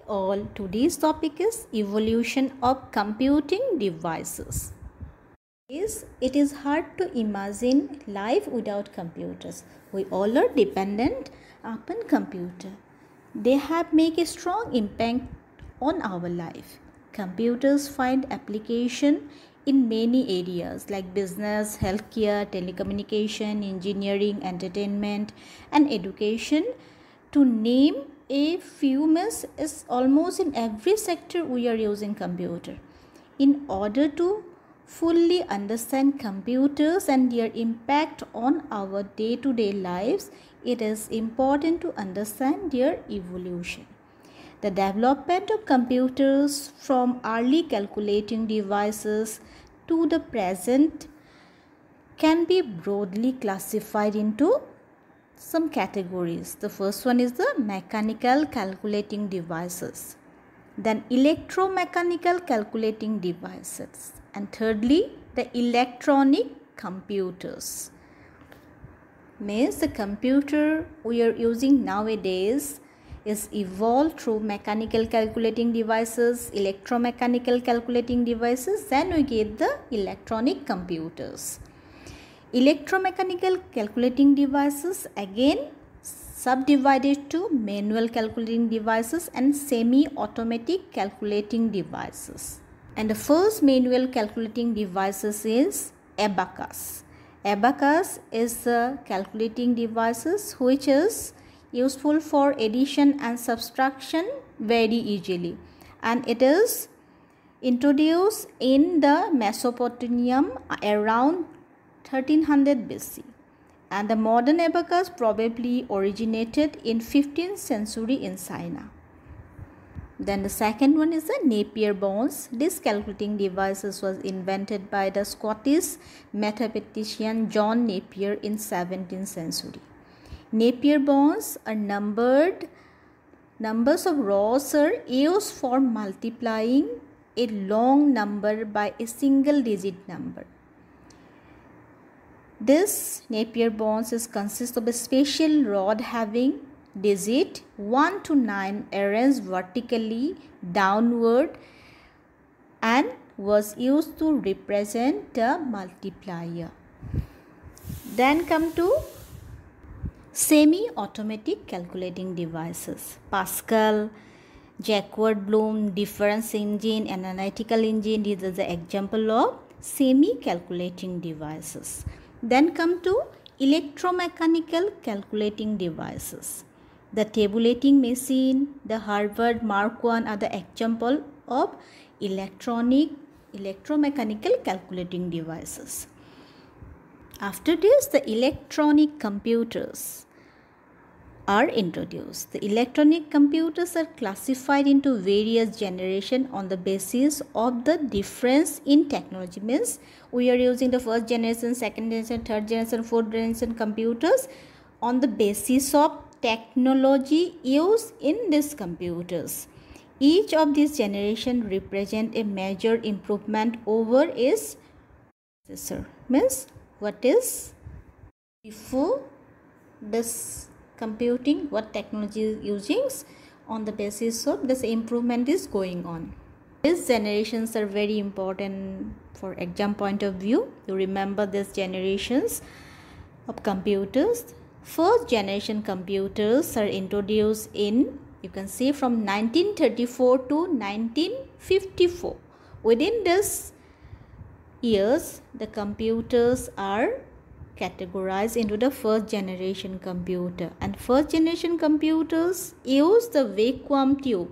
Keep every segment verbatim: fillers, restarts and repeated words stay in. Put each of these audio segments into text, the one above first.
all, today's topic is evolution of computing devices. Is it is hard to imagine life without computers. We all are dependent upon computer. They have made a strong impact on our life. Computers find application in many areas like business, healthcare, telecommunication, engineering, entertainment, and education. To name a few, means is almost in every sector we are using computer. In order to fully understand computers and their impact on our day-to-day lives, it is important to understand their evolution. The development of computers from early calculating devices to the present can be broadly classified into some categories. The first one is the mechanical calculating devices, then electromechanical calculating devices, and thirdly the electronic computers. Means the computer we are using nowadays is evolved through mechanical calculating devices, electromechanical calculating devices, then we get the electronic computers. Electromechanical calculating devices again subdivided to manual calculating devices and semi-automatic calculating devices. And the first manual calculating devices is abacus. Abacus is the calculating devices which is useful for addition and subtraction very easily, and it is introduced in the Mesopotamia around thirteen hundred B C, and the modern abacus probably originated in fifteenth century in China. Then the second one is the Napier bones. This calculating devices was invented by the Scottish mathematician John Napier in seventeenth century. Napier bones are numbered numbers of rows are used for multiplying a long number by a single digit number. This Napier bones is consists of a special rod having digit one to nine arranged vertically downward and was used to represent the multiplier. Then come to semi-automatic calculating devices. Pascal, Jacquard Bloom, difference engine, and analytical engine. These are the example of semi-calculating devices. Then come to electromechanical calculating devices. The tabulating machine, the Harvard Mark one are the example of electronic electromechanical calculating devices. After this, the electronic computers are introduced. The electronic computers are classified into various generations on the basis of the difference in technology. Means we are using the first generation, second generation, third generation, fourth generation computers on the basis of technology used in these computers. Each of these generations represent a major improvement over its predecessor. Means what is before this computing, what technology is using, on the basis of this improvement is going on. These generations are very important for exam point of view. You remember these generations of computers. First generation computers are introduced in, you can see, from nineteen thirty-four to nineteen fifty-four. Within this years, the computers are categorized into the first generation computer, and first generation computers use the vacuum tube.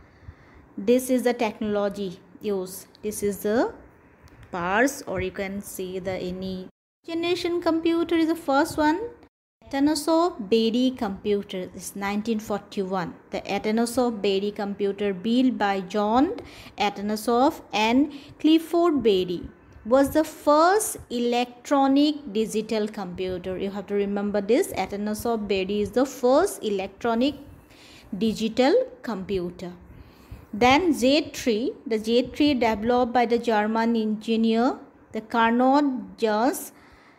This is the technology used. This is the parts, or you can see the any generation computer is the first one. Atanasoff-Berry computer is nineteen forty-one. The Atanasoff-Berry computer built by John Atanasoff and Clifford Berry was the first electronic digital computer. You have to remember this. Atanasoff-Berry is the first electronic digital computer. Then Z three, the Z three developed by the German engineer, the Carnot Juss,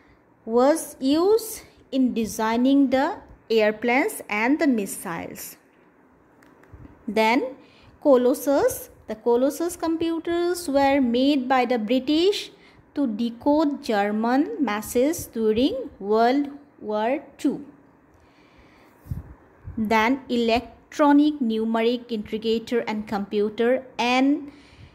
was used in designing the airplanes and the missiles. Then Colossus. The Colossus computers were made by the British to decode German messages during World War Two. Then Electronic Numeric Integrator and Computer, N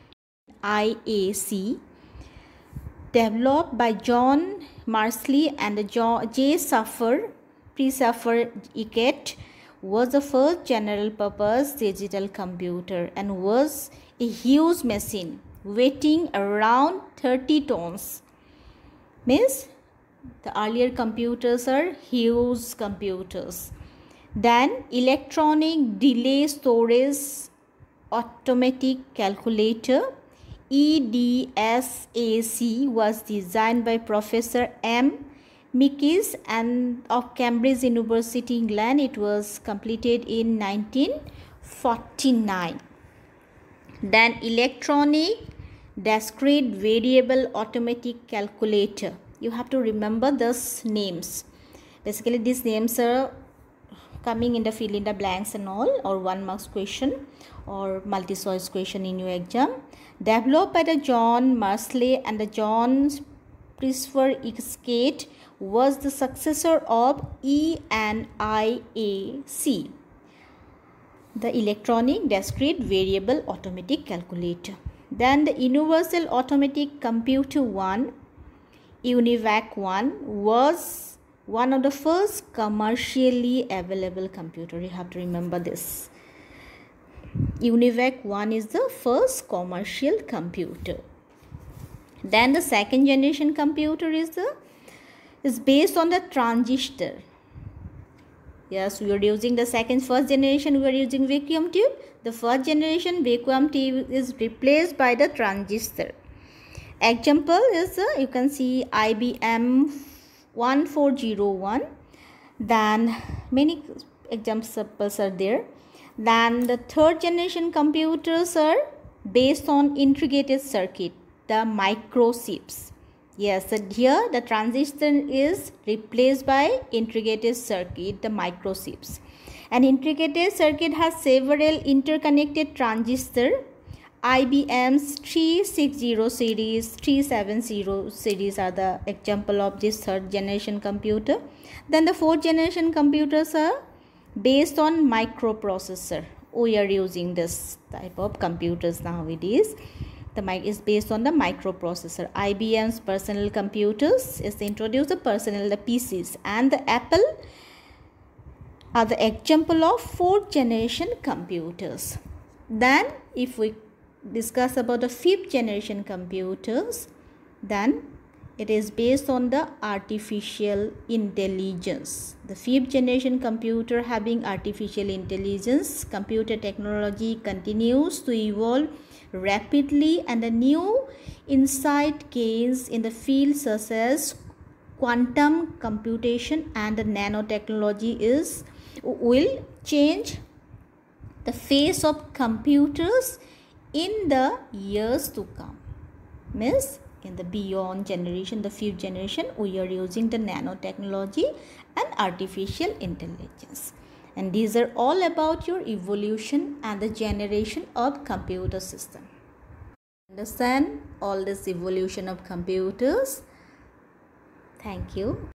I A C, developed by John Marsley and J. Safar Pre-Safar Eckert, was the first general purpose digital computer and was a huge machine weighing around thirty tons. Means the earlier computers are huge computers. Then electronic delay storage automatic calculator, E D S A C, was designed by Professor M. Mickes and of Cambridge University, England. It was completed in nineteen forty-nine. Then electronic discrete variable automatic calculator. You have to remember those names. Basically, these names are coming in the fill in the blanks and all, or one marks question or multi choice question in your exam. Developed by the John Marsley and the John Pre-Safar Eckert, was the successor of E N I A C, the electronic discrete variable automatic calculator. Then the Universal Automatic Computer one, UNIVAC one, was one of the first commercially available computer. You have to remember this. UNIVAC one is the first commercial computer. Then the second generation computer is the is based on the transistor. Yes, we are using the second first generation, we are using vacuum tube. The first generation vacuum tube is replaced by the transistor. Example is uh, you can see I B M one four zero one. Then many examples are there. Then the third generation computers are based on integrated circuit, the microchips. Yes, and here the transistor is replaced by integrated circuit, the microchips. An integrated circuit has several interconnected transistors. I B M's three sixty series, three seventy series are the example of this third generation computer. Then the fourth generation computers are based on microprocessor. We are using this type of computers nowadays. The mic is based on the microprocessor. I B M's personal computers is introduced the personal, the P Cs, and the Apple are the example of fourth generation computers. Then if we discuss about the fifth generation computers, then it is based on the artificial intelligence. The fifth generation computer having artificial intelligence. Computer technology continues to evolve rapidly, and a new insight gains in the field such as quantum computation and the nanotechnology is will change the face of computers in the years to come. Means in the beyond generation, the fifth generation, we are using the nanotechnology and artificial intelligence. And these are all about your evolution and the generation of computer system. Understand all this evolution of computers. Thank you.